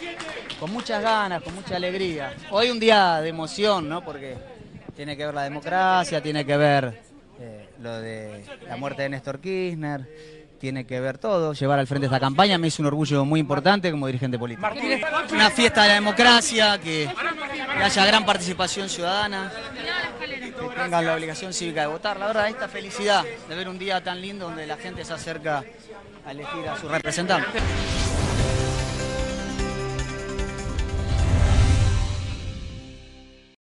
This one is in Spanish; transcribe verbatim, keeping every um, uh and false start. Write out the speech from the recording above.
con muchas ganas, con mucha alegría. Hoy un día de emoción, ¿no? Porque tiene que ver la democracia, tiene que ver eh, lo de la muerte de Néstor Kirchner, tiene que ver todo, llevar al frente esta campaña me es un orgullo muy importante como dirigente político. Una fiesta de la democracia, que, que haya gran participación ciudadana, que tengan la obligación cívica de votar. La verdad, esta felicidad de ver un día tan lindo donde la gente se acerca a elegir a su representante.